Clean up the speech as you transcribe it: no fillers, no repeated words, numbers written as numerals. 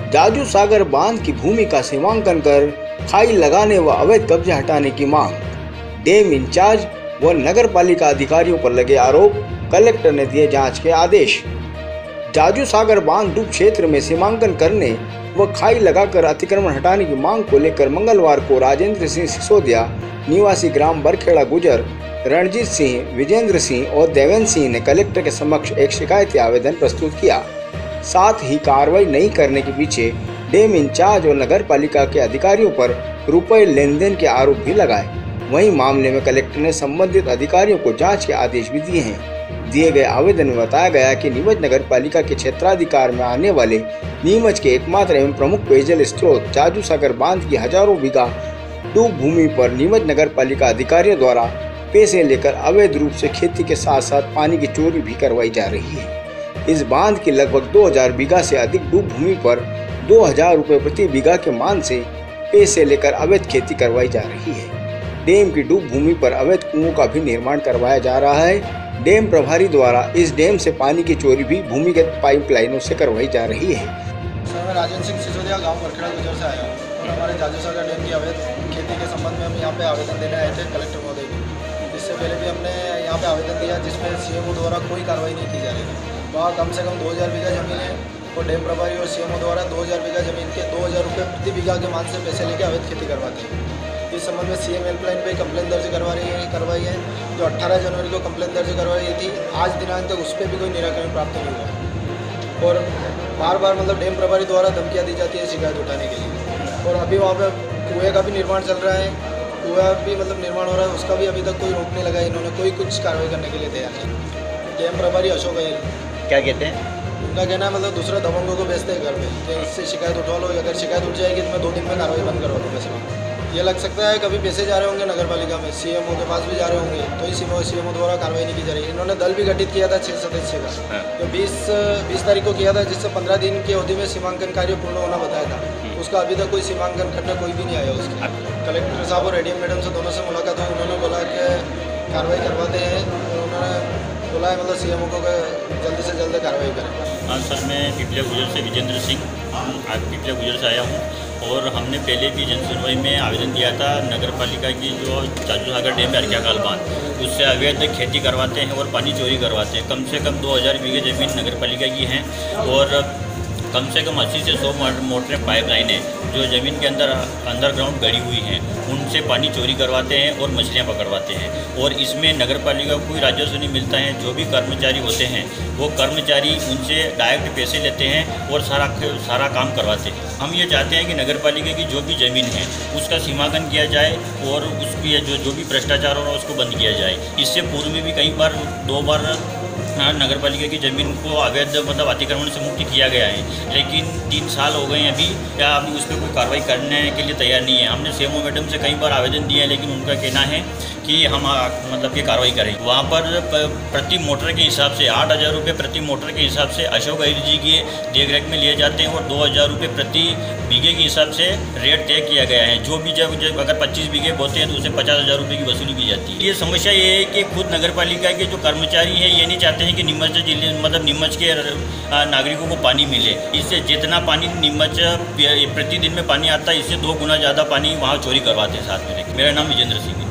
जाजू सागर बांध की भूमि का सीमांकन कर खाई लगाने व अवैध कब्जे हटाने की मांग। डैम इंचार्ज व नगर पालिका अधिकारियों पर लगे आरोप, कलेक्टर ने दिए जांच के आदेश। जाजू सागर बांध डूब क्षेत्र में सीमांकन करने व खाई लगाकर अतिक्रमण हटाने की मांग को लेकर मंगलवार को राजेंद्र सिंह सिसोदिया निवासी ग्राम बरखेड़ा गुजर, रणजीत सिंह, विजेंद्र सिंह और देवेंद्र सिंह ने कलेक्टर के समक्ष एक शिकायती आवेदन प्रस्तुत किया। साथ ही कार्रवाई नहीं करने के पीछे डैम इंचार्ज और नगर पालिका के अधिकारियों पर रुपए लेन देन के आरोप भी लगाए। वहीं मामले में कलेक्टर ने संबंधित अधिकारियों को जांच के आदेश भी दिए हैं। दिए गए आवेदन में बताया गया कि नीमच नगर पालिका के क्षेत्राधिकार में आने वाले नीमच के एकमात्र एवं प्रमुख पेयजल स्रोत जाजू सागर बांध की हजारों बीघा डूब भूमि पर नीमच नगर पालिका अधिकारियों द्वारा पैसे लेकर अवैध रूप से खेती के साथ साथ पानी की चोरी भी करवाई जा रही है। इस बांध की लगभग 2000 बीघा से अधिक डूब भूमि पर 2000 रुपये प्रति बीघा के मान से पैसे लेकर अवैध खेती करवाई जा रही है। डैम की डूब भूमि पर अवैध कुओं का भी निर्माण करवाया जा रहा है। डैम प्रभारी द्वारा इस डैम से पानी की चोरी भी भूमिगत पाइपलाइनों से करवाई जा रही है। सर, मैं राजेंद्र सिंह सिसोदिया गांव बरखेड़ा गुजर से आया हूँ और हमारे जाजू सागर डैम की अवैध खेती के संबंध में हम यहाँ पे आवेदन देने आए थे कलेक्टर महोदय को। इससे पहले भी हमने यहाँ पे आवेदन दिया जिसमें सीएमओ द्वारा कोई कार्रवाई नहीं की जा रही थी। वहाँ कम से कम 2000 बीघा ज़मीन है और डैम प्रभारी और सीएमओ द्वारा 2000 बीघा ज़मीन के 2000 रुपये प्रति बीघा के मान से पैसे लेके अवैध खेती करवाते हैं। इस संबंध में सीएम हेल्पलाइन पे कंप्लेन दर्ज करवाई है जो 18 जनवरी को कंप्लेन दर्ज करवाई थी। आज दिनांक तक उस पर भी कोई निराकरण प्राप्त नहीं हुआ और बार बार मतलब डैम प्रभारी द्वारा धमकियाँ दी जाती है शिकायत उठाने के लिए। और अभी वहाँ पे कुएँ का भी निर्माण चल रहा है, कुआं भी मतलब निर्माण हो रहा है, उसका भी अभी तक कोई रोक नहीं लगा। इन्होंने कोई कार्रवाई करने के लिए तैयार नहीं। डैम प्रभारी अशोक अहिर क्या कहते हैं, उनका कहना है मतलब दूसरे दबंगों को भेजते हैं घर में कि इससे शिकायत उठवा लो, अगर शिकायत उठ जाएगी तो मैं 2 दिन में कार्रवाई बंद करवा दूँगा। पैसे ये लग सकता है कभी पैसे जा रहे होंगे नगर पालिका में, सीएमओ के पास भी जा रहे होंगे, तो ही सीएमओ द्वारा कार्रवाई नहीं की जा रही है। इन्होंने दल भी गठित किया था 6 सदस्य का जो 20 तारीख को किया था, जिससे 15 दिन की अवधि में सीमांकन कार्य पूर्ण होना बताया था। उसका अभी तक कोई सीमांकन करने कोई भी नहीं आया उसके। कलेक्टर साहब और एडीएम मैडम से दोनों से मुलाकात हुई, उन्होंने बोला कि कार्रवाई करवाते हैं। उन्होंने बोला है मतलब सीएमओ को जल्दी से जल्द कार्रवाई करें। हाँ सर, मैं पिपलिया गुजर से विजेंद्र सिंह आज पिपलिया गुजर से आया हूँ और हमने पहले भी जन सुनवाई में आवेदन दिया था। नगर पालिका की जो जाजू सागर डैम है अर्घ्याकाल बांध, उससे अवैध खेती करवाते हैं और पानी चोरी करवाते हैं। कम से कम 2000 बीघे ज़मीन नगर पालिका की हैं और कम से कम 80 से 100 मोटरें पाइपलाइनें जो ज़मीन के अंडरग्राउंड गड़ी हुई हैं, उनसे पानी चोरी करवाते हैं और मछलियां पकड़वाते हैं। और इसमें नगर पालिका को कोई राजस्व नहीं मिलता है। जो भी कर्मचारी होते हैं वो कर्मचारी उनसे डायरेक्ट पैसे लेते हैं और सारा काम करवाते हैं। हम ये चाहते हैं कि नगर पालिका की जो भी ज़मीन है उसका सीमांकन किया जाए और उसकी जो भी भ्रष्टाचार हो रहा है उसको बंद किया जाए। इससे पूर्व में भी कई बार 2 बार नगर पालिका की ज़मीन को अवैध मतलब अतिक्रमण से मुक्त किया गया है, लेकिन 3 साल हो गए हैं अभी या अभी उस पर कोई कार्रवाई करने के लिए तैयार नहीं है। हमने सीएमओ मैडम से कई बार आवेदन दिया है, लेकिन उनका कहना है कि हम मतलब ये कार्रवाई करें। वहाँ पर प्रति मोटर के हिसाब से 8000 रुपये प्रति मोटर के हिसाब से अशोक अहिर जी की देखरेख में लिए जाते हैं और 2000 रुपये प्रति बीघे के हिसाब से रेट तय किया गया है। जो भी जब अगर 25 बीघे बोते हैं तो उसे 50,000 रुपये की वसूली की जाती है। ये समस्या ये है कि खुद नगर पालिका के जो कर्मचारी हैं ये नहीं चाहते हैं कि नीमच जिले मतलब नीमच के नागरिकों को पानी मिले। इससे जितना पानी नीमच प्रतिदिन में पानी आता है, इससे 2 गुना ज़्यादा पानी वहाँ चोरी करवाते हैं साथ में। मेरा नाम विजेंद्र सिंह है।